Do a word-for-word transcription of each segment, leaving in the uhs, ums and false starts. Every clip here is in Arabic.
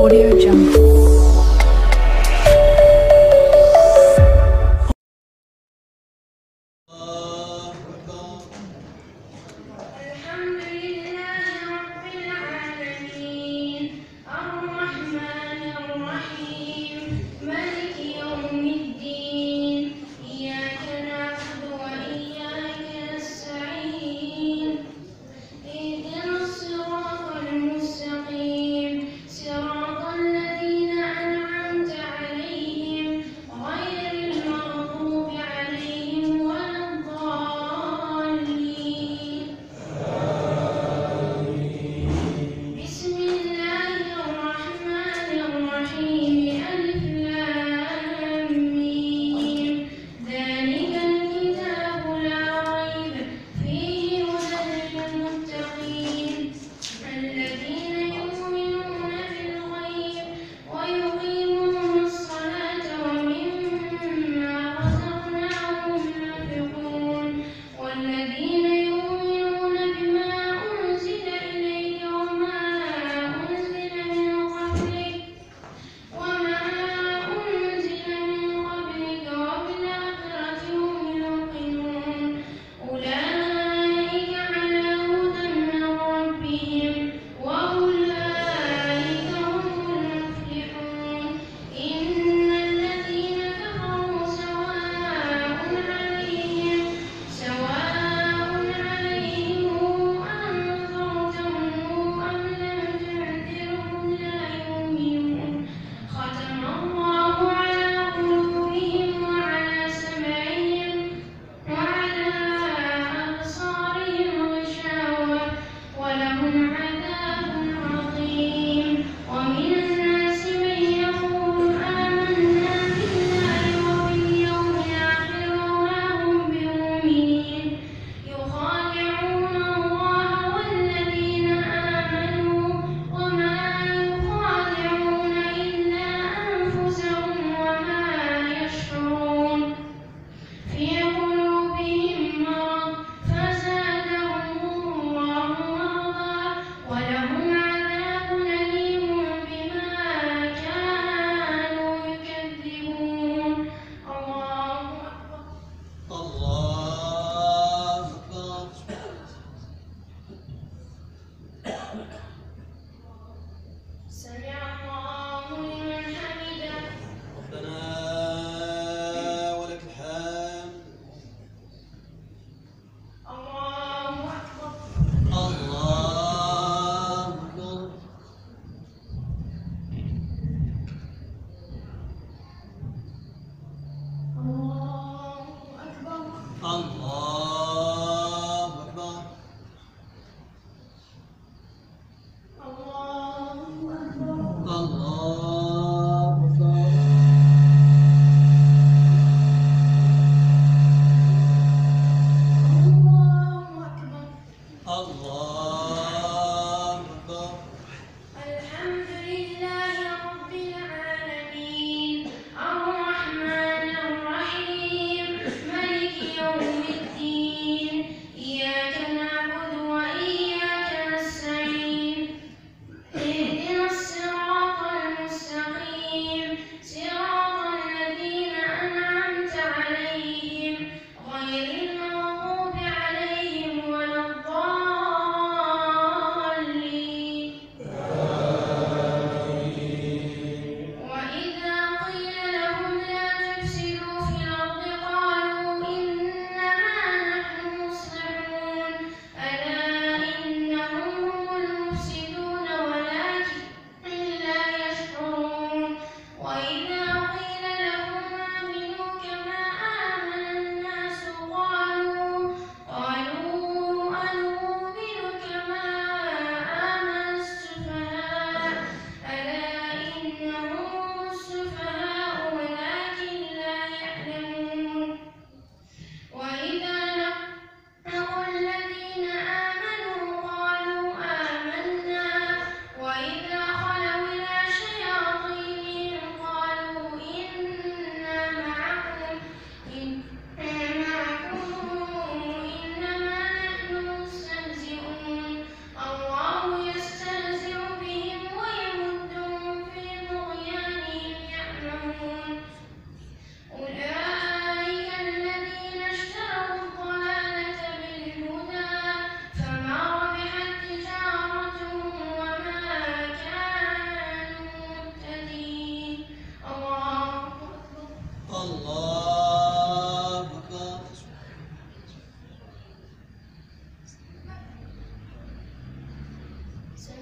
Audio Jungle. اهدنا الصراط المستقيم صراط الذين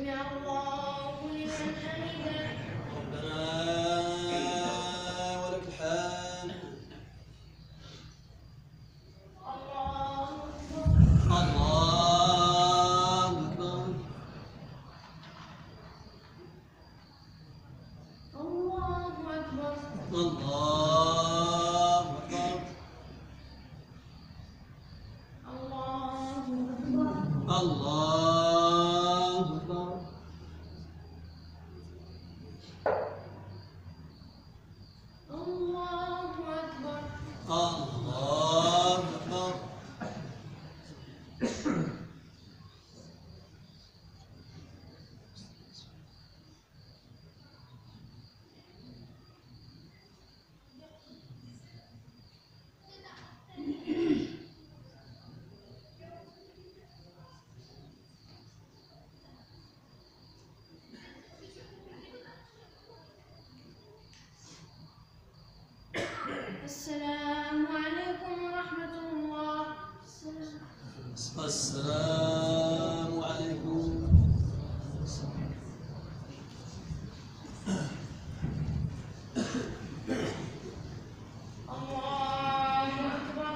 السلام عليكم ورحمة الله. السلام عليكم. الله أكبر.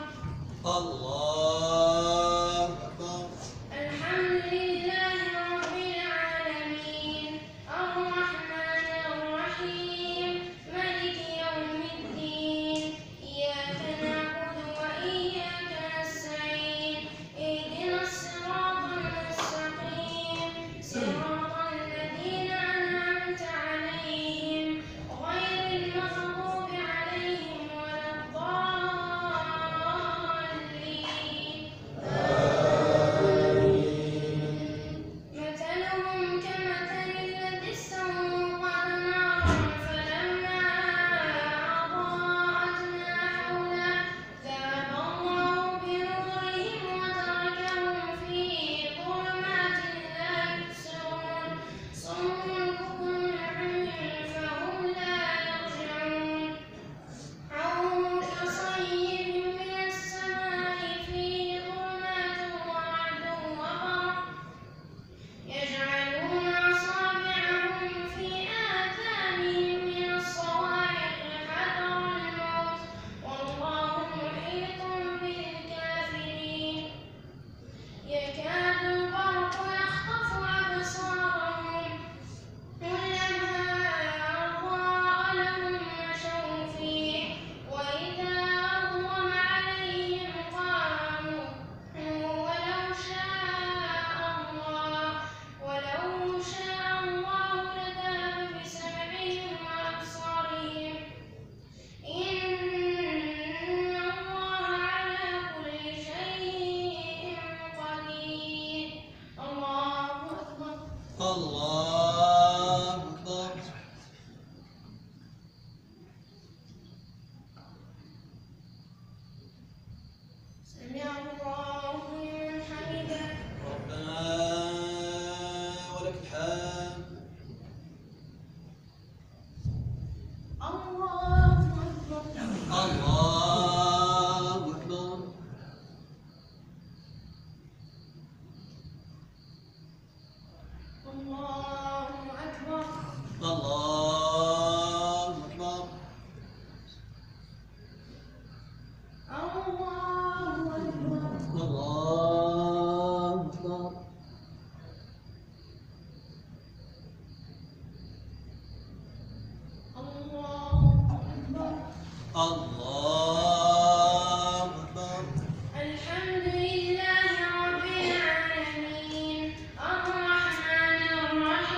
الله أكبر. الحمد لله رب العالمين الرحمن الرحيم مالك يوم الدين إياك نعبد وإياك نستعين اهدنا الصراط المستقيم صراط الذين أنعمت عليهم غير المغضوب عليهم ولا الضالين. مثلهم كمثل الذي استوقد نارا فلما أضاءت ما حوله ذهب الله بنورهم وتركهم في ظلمات لا يبصرون صم بكم عمي فهم لا يرجعون. أو كصيب من السماء فيه ظلمات ورعد وبرق يجعلون أصابعهم في آذانهم من الصواعق حذر الموت والله محيط بالكافرين. يكاد البرق يخطف أبصارهم كلما أضاء لهم مشوا فيه وإذا أظلم عليهم قاموا ولو شاء الله ولو شاء الله لذهب بسمعهم وأبصارهم إن الله على كل شيء قدير. الله أكبر. الله أكبر. سمع الله لمن حمده. ربنا ولك الحمد. الله أكبر. الله أكبر. الله أكبر. الله أكبر. الله أكبر. الله أكبر. الله أكبر. الله أكبر. الحمد لله رب العالمين الرحمن الرحيم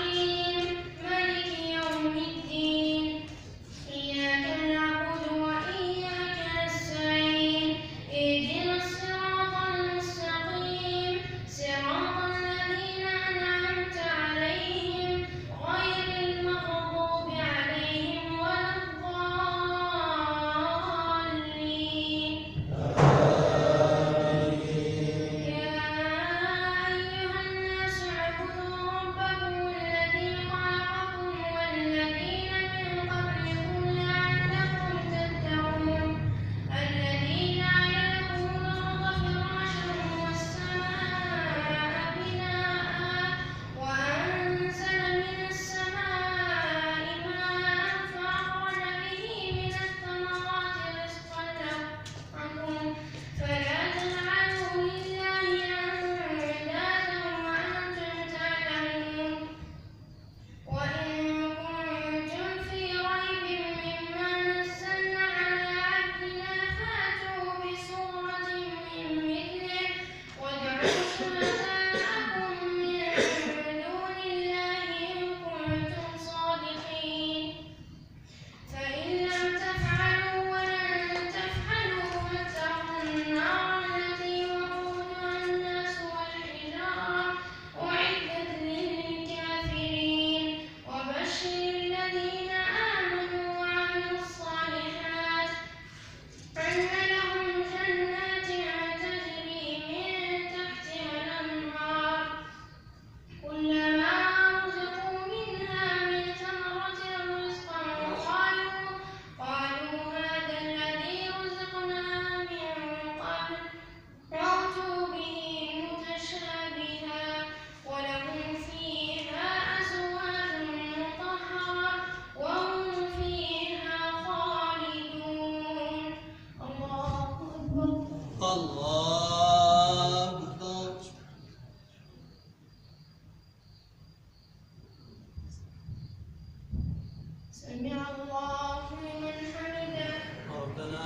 سمع الله لمن حمده ربنا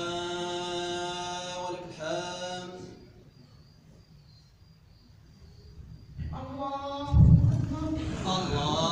ولك الحمد. الله أكبر الله